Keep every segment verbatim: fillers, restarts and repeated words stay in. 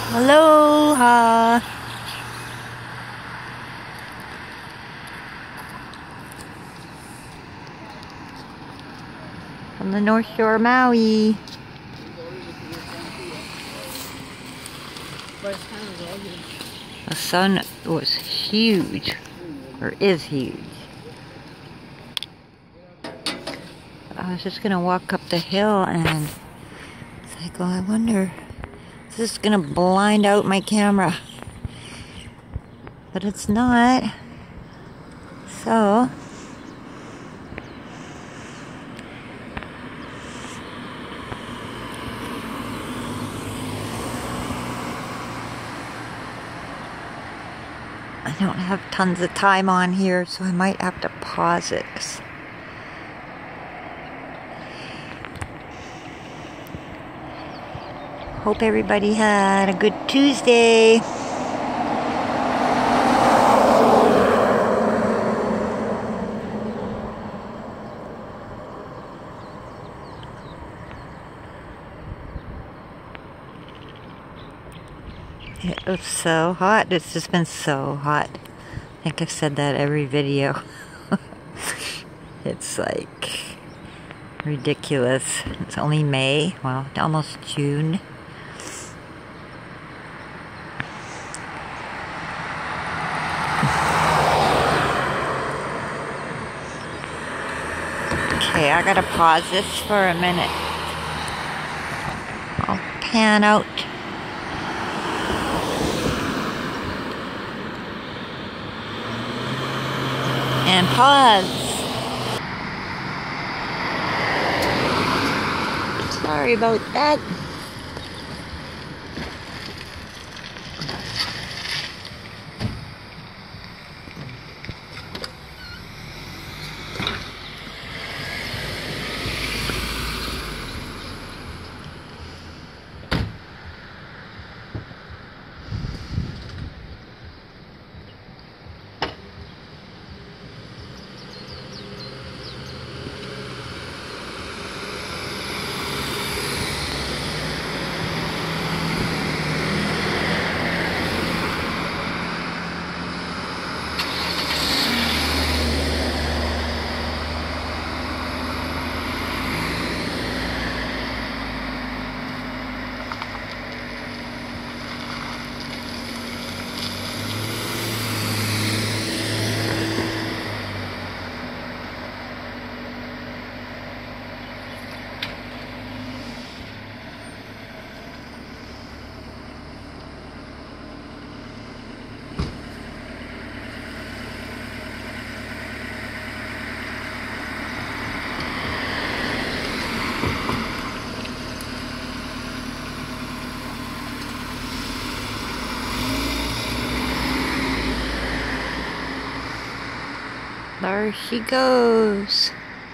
Aloha! From the North Shore of Maui. The sun was huge, or is huge. I was just gonna walk up the hill and it's like, well, I wonder, is this gonna blind out my camera? But it's not. So, I don't have tons of time on here, so I might have to pause it. Hope everybody had a good Tuesday. It was so hot. It's just been so hot. I think I've said that every video. It's like ridiculous. It's only May. Well, almost June. Okay, I gotta pause this for a minute. I'll pan out. And pause. Sorry about that. There she goes.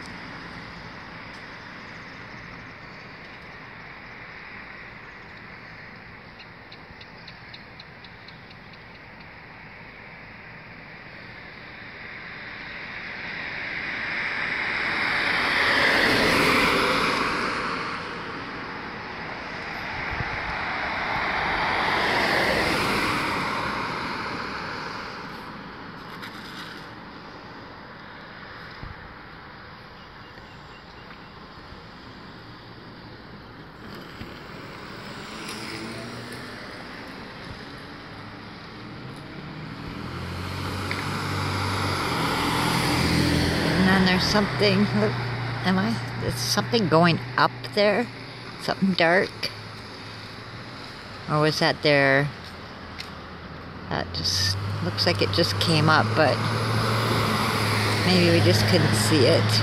And there's something, look, am I, there's something going up there? Something dark? Or was that there? That just looks like it just came up, but maybe we just couldn't see it.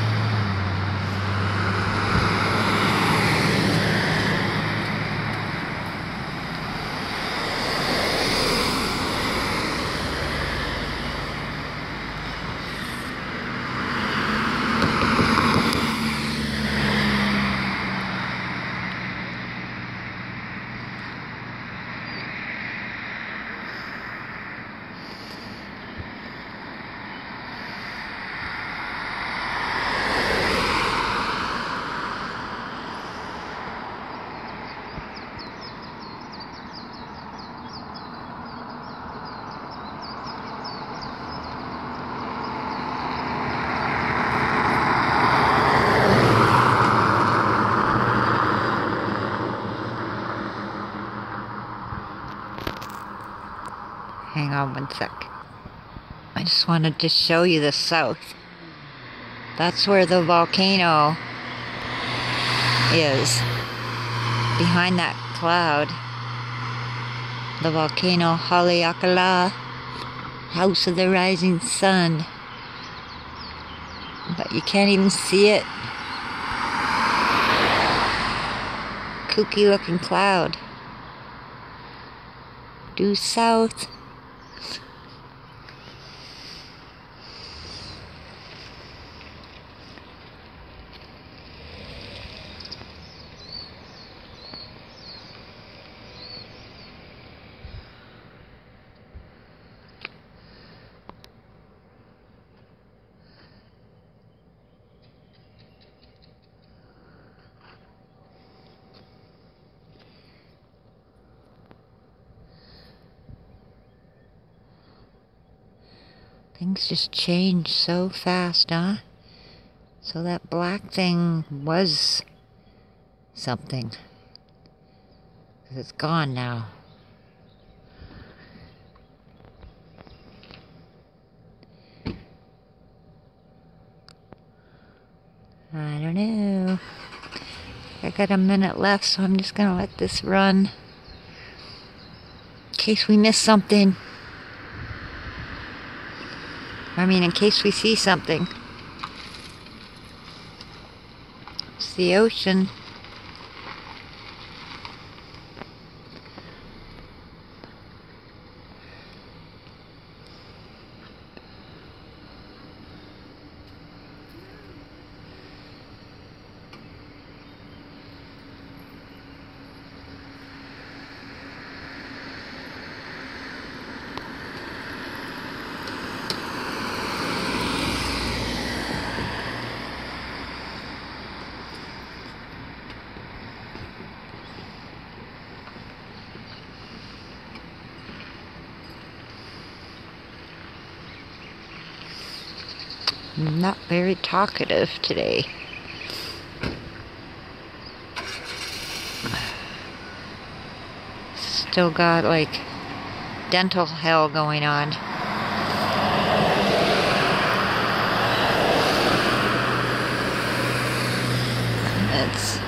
Hang on one sec. I just wanted to show you the south. That's where the volcano is. Behind that cloud. The volcano Haleakala, House of the Rising Sun. But you can't even see it. Kooky looking cloud. Due south. Things just change so fast, huh? So that black thing was something. 'Cause it's gone now. I don't know. I got a minute left, so I'm just gonna let this run. In case we miss something. I mean, in case we see something. It's the ocean. Not very talkative today. Still got like dental hell going on. It's